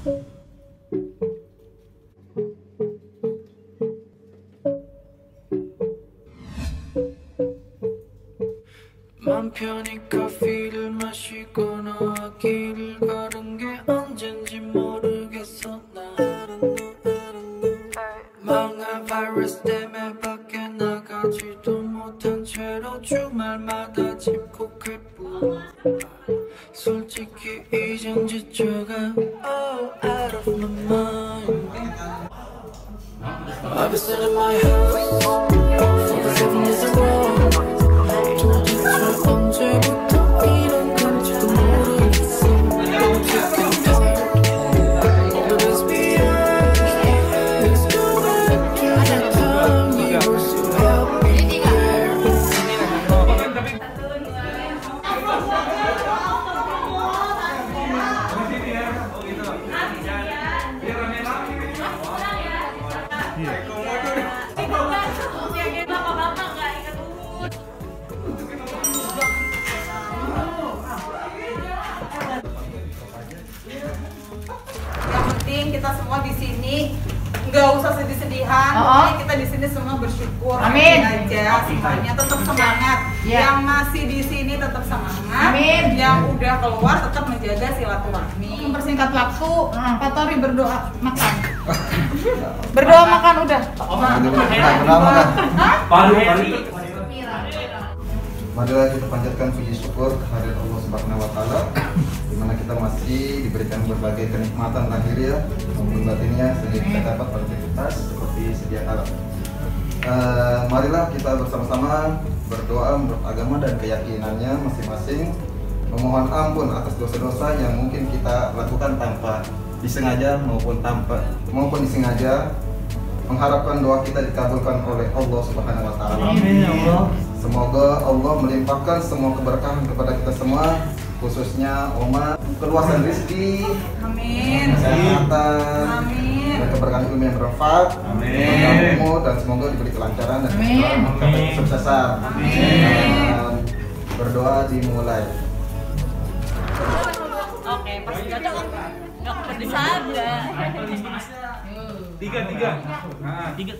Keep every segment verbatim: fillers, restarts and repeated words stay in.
맘 편히 커피를 마시거나 길을 걸은 게 언젠지 모르겠어. 나는 망할 바이러스 때문에 밖에 나가지도 못한 채로 주말마다 집콕할 뿐. 솔직히 이젠 지쳐가 oh, out of my mind. I've been sitting in my house for seven years in a row. 언제부터 이런 건지도 모르겠어. I'm getting tired, but it's beyond. Let's go back to the time we used to help me there. Kita semua di sini nggak usah sedih-sedihan, oh, oh. kita di sini semua bersyukur. Amin. Aja semuanya tetap semangat. Ya. Yang masih di sini tetap semangat. Amin. Yang udah keluar tetap menjaga silaturahmi. Mempersingkat waktu, hmm. Pak Tori berdoa makan. Berdoa makan udah. Marilah kita panjatkan puji syukur kehadirat Allah Subhanahu wa taala di mana kita masih diberikan berbagai kenikmatan lahiriah maupun batinnya sehingga kita dapat beraktivitas seperti sedia kala. Uh, marilah kita bersama-sama berdoa menurut agama dan keyakinannya masing-masing, memohon ampun atas dosa-dosa yang mungkin kita lakukan tanpa disengaja maupun tanpa maupun disengaja, mengharapkan doa kita dikabulkan oleh Allah Subhanahu wa taala. Amin ya Allah. Semoga Allah melimpahkan semua keberkahan kepada kita semua, khususnya Oma, keluasan rezeki, amin, kesehatan, amin, dan keberkahan ilmu yang bermanfaat, amin, dan semoga diberi kelancaran dan mencapai kesuksesan. Amin. Berdoa dimulai. Oke, pasti cocok. Nggak pedih saja. Tiga, tiga. Nah, tiga.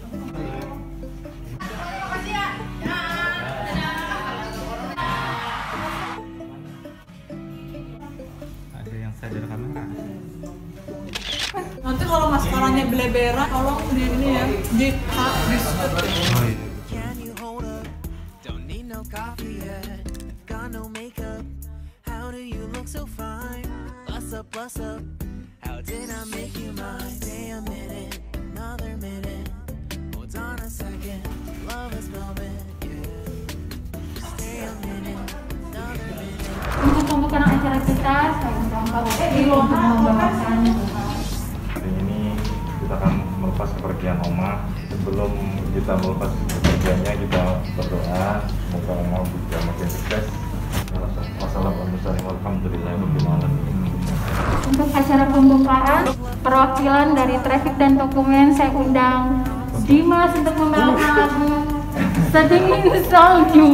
Ada yang sadar kamera. Nanti kalau maskaranya beleberan, tolong di ini ya, di cut, di shoot. Oh, iya. Can you hold up? Don't need no coffee yet. Got no makeup. How do you look so fine? Bust up, bust up. How did I make you mine? Stay a minute, another minute. Hold on a second. Love is moment, yeah. Stay a minute, another minute. Untuk pembukaan acara kita, saya undang Pak Bupati untuk membawakan. Hari ini kita akan melepas kepergian Oma. Sebelum kita melepas kepergiannya, kita berdoa semoga Oma bisa makin sukses. Wassalamualaikum warahmatullahi wabarakatuh. Untuk acara pembukaan, perwakilan dari traffic dan dokumen saya undang Dimas untuk membawakan lagu Sedingin Salju.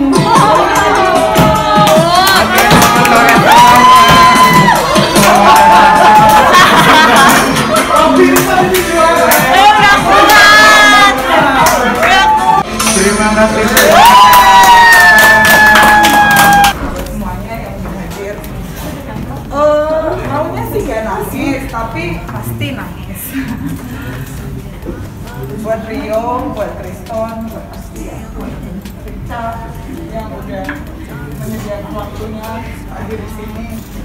Terima kasih. Semuanya yang udah hadir. Eh, maunya sih gak nangis, tapi pasti nangis. Buat Rio, buat Triston, buat Astia, buat Richard yang udah menyediakan waktunya hadir di sini.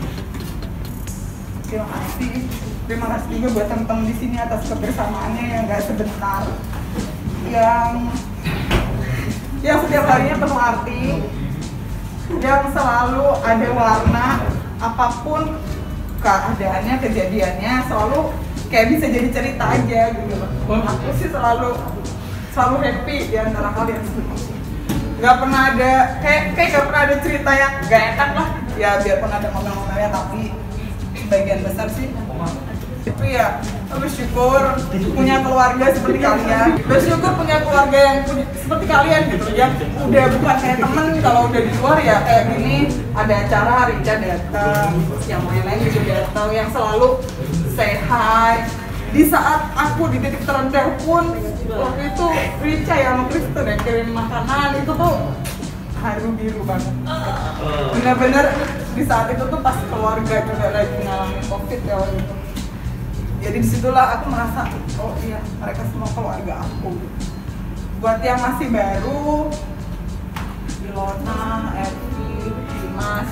Terima kasih. Terima kasih juga buat teman-teman di sini atas kebersamaannya yang gak sebentar, yang yang setiap harinya penuh arti, yang selalu ada warna, apapun keadaannya, kejadiannya, selalu kayak bisa jadi cerita aja gitu loh. Aku sih selalu selalu happy di antara kalian semua. Gak pernah ada kayak kayak gak pernah ada cerita yang gak enak lah. Ya biarpun ada ngomel-ngomelnya, tapi sebagian besar sih itu ya bersyukur punya keluarga seperti kalian, bersyukur punya keluarga yang punya, seperti kalian gitu, yang udah bukan kayak temen. Kalau udah di luar ya kayak gini, ada acara Rica datang, yang lain-lain juga datang, yang selalu say hi. Di saat aku di titik terendah pun, waktu itu Rica ya sama Kristen ya kirim makanan, itu tuh haru biru banget. Bener-bener di saat itu tuh pas keluarga juga lagi ngalamin covid ya waktu itu. Jadi disitulah aku merasa, oh iya mereka semua keluarga aku. Buat yang masih baru, Ilona, Ervi, Dimas,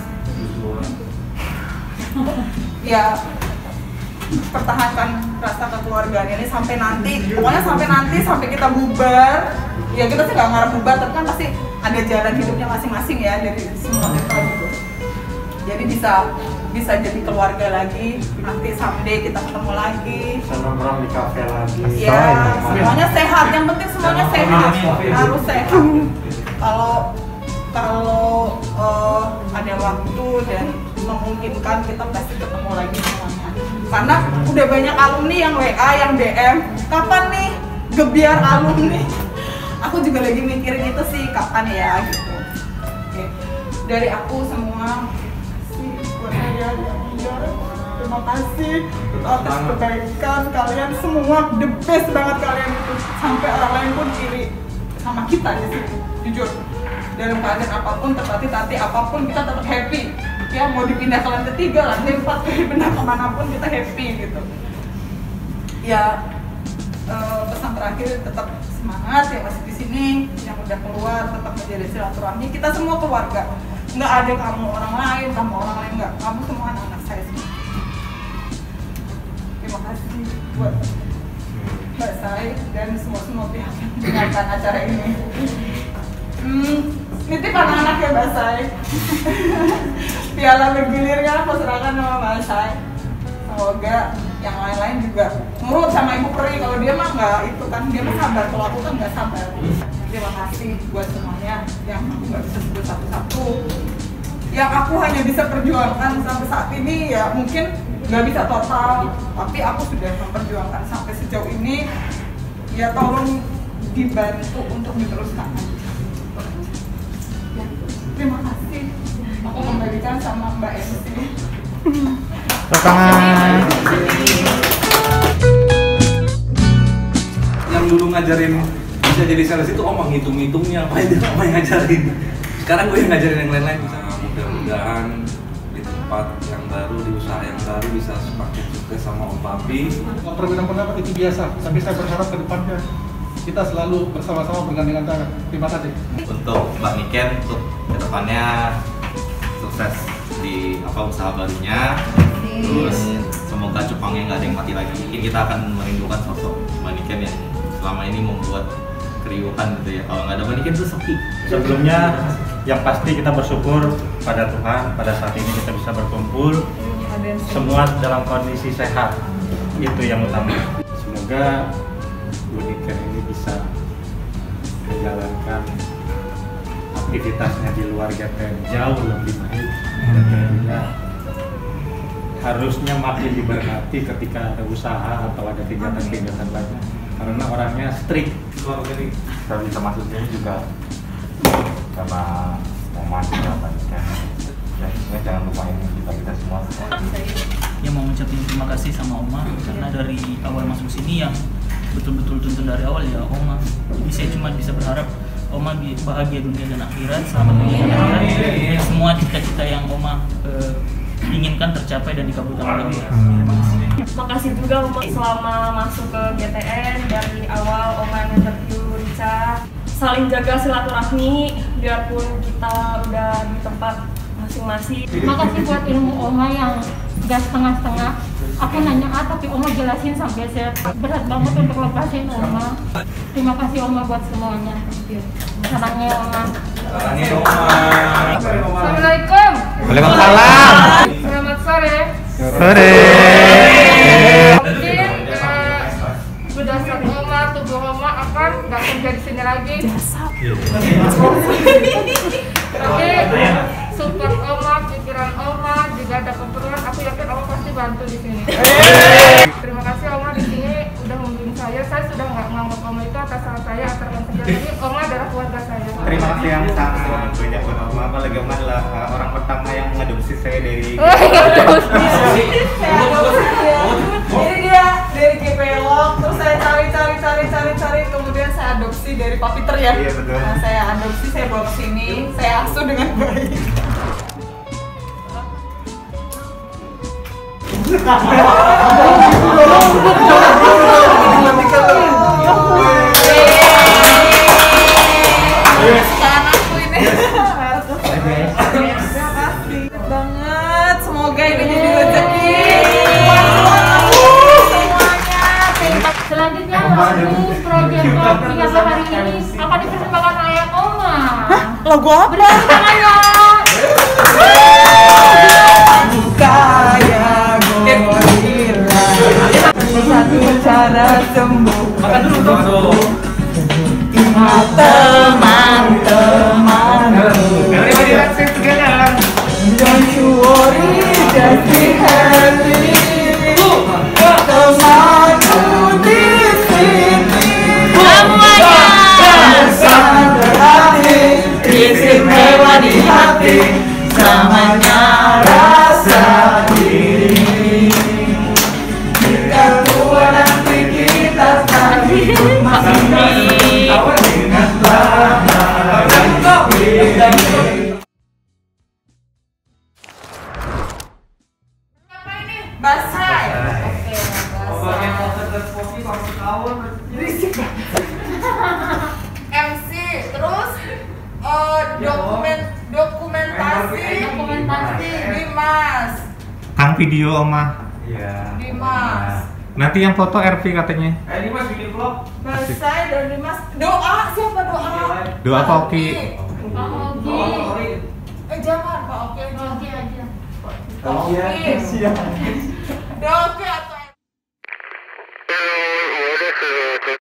ya pertahankan rasa kekeluargaan ini sampai nanti, pokoknya sampai nanti sampai kita bubar. Ya kita sih nggak ngarep bubar, tapi kan pasti ada jalan hidupnya masing-masing ya dari semua kita gitu. Jadi bisa bisa jadi keluarga lagi, nanti someday kita ketemu lagi. Bisa nongkrong di kafe lagi. Ya, semuanya sehat. Yang penting semuanya sehat, harus sehat. Kalau kalau uh, ada waktu dan memungkinkan kita pasti ketemu lagi semuanya. Karena udah banyak alumni yang W A, yang D M, kapan nih gebiar alumni? Aku juga lagi mikirin itu sih, kapan ya gitu. Oke. Dari aku semua sih buat saya terima kasih atas kebaikan kalian semua, the best banget kalian itu. Sampai orang lain pun iri sama kita di sini, jujur. Dalam keadaan apapun, tertati-tati apapun, kita tetap happy. Ya mau dipindah ke lantai tiga, lantai empat, pindah kemanapun kita happy gitu. Ya uh, pesan terakhir tetap semangat yang masih di sini, yang udah keluar tetap menjadi silaturahmi. Kita semua keluarga, nggak ada kamu orang lain, kamu orang lain nggak. Kamu semua anak-anak saya semua. Terima kasih buat Mbak Sai dan semua-semua pihak yang mendengarkan acara ini. Hmm, nitip anak-anak ya Mbak Sai. Piala bergilirnya aku serahkan sama Mbak Sai. Semoga yang lain-lain juga nurut sama Ibu Peri. Kalau dia mah nggak itu kan, dia mah sabar. Kalau aku kan nggak sabar. Terima kasih buat semuanya yang aku nggak bisa sebut satu-satu. Yang aku hanya bisa perjuangkan sampai saat ini ya mungkin nggak bisa total, tapi aku sudah memperjuangkan sampai sejauh ini. Ya tolong dibantu untuk diteruskan. Ya, terima kasih. Aku kembalikan sama Mbak Esti. Tangan. Yang dulu ngajarin bisa jadi sales itu omong ngitung-ngitungnya, apa itu omong yang ngajarin. Sekarang gue yang ngajarin yang lain-lain. Mudah-mudahan di tempat yang baru, di usaha yang baru bisa semakin sukses sama Om Papi. Perbedaan pendapat itu biasa, tapi saya berharap ke depannya kita selalu bersama-sama bergandengan tangan. Terima kasih. Untuk Mbak Niken, untuk kedepannya sukses di apa usaha barunya. Terus semoga cupangnya nggak ada yang mati lagi. Mungkin kita akan merindukan sosok Mbak Niken yang selama ini membuat keriuhan gitu ya. Kalau nggak ada Mbak Niken itu sepi. Sebelumnya yang pasti kita bersyukur pada Tuhan pada saat ini kita bisa berkumpul semua dalam kondisi sehat, itu yang utama. Semoga Bu Niken ini bisa menjalankan aktivitasnya di luar G T N jauh lebih baik dan tentunya harusnya makin diberkati ketika ada usaha atau ada kegiatan-kegiatan lainnya karena orangnya strict. Kita bisa masuknya juga karena Oma juga banyak ya, ya jangan lupain kita kita semua. Yang mau mengucapkan terima kasih sama Oma karena dari awal masuk sini yang betul-betul tuntun dari awal ya Oma. Jadi saya cuma bisa berharap Oma bahagia dunia dan akhirat, selamat dunia dan akhirat. Semua cita-cita yang Oma eh, inginkan tercapai dan dikabulkan oleh Allah. Terima kasih. Makasih juga Oma selama masuk ke G T N dari awal Oma interview Rica. Saling jaga silaturahmi biarpun kita udah di tempat masing-masing. Terima kasih buat ilmu Oma yang gak setengah-setengah. Aku nanya A tapi Oma jelasin sampai Z. Berat banget untuk lepasin Oma. Terima kasih Oma buat semuanya. Sarangnya Oma. Sarangnya Oma. Assalamualaikum. Waalaikumsalam. Selamat sore. Sore. Mungkin eh, berdasar Oma, tubuh Oma akan nggak kerja di sini lagi. Tapi support Oma, pikiran Oma, jika ada keperluan, aku yakin Oma pasti bantu di sini. Terima kasih Oma di sini udah membimbing saya. Saya sudah nggak menganggap Oma itu atas salah saya, atas kerja lagi. Oma adalah keluarga saya. Terima kasih yang sangat banyak buat Oma. Apalagi Oma adalah uh, orang pertama yang mengadopsi saya dari. Oh, ya. Iya, betul. Nah, saya adopsi, saya bawa ke sini, saya asuh dengan baik. Sekarang aku ini. Terima kasih banget. Semoga ini jadi rezeki buat aku semuanya. Selanjutnya lagu proyek vlog tiga hari ini akan dipersembahkan oleh Oma. Lagu apa? Berikan tangannya. Kaya gorila, satu cara sembuh. Makan dulu dong. Teman-teman, don't you worry, just be happy. Temanku di sini, Semuanya. bersama berakhir, istimewa di hati, samanya rasa diri. Jika tua nanti kita tak hidup masing-masing. Basah. M C terus eh, dokumen dokumentasi Dokumentasi. Dimas Kang video Oma. Iya. Dimas Nanti yang foto R V katanya. Eh, ini Mas bikin vlog. Basah dan Dimas doa siapa doa? Doa Pak Oki. Pak Ogi. Eh jangan Pak Oki aja. Ogi aja. Pak Oki. Doa Oki atau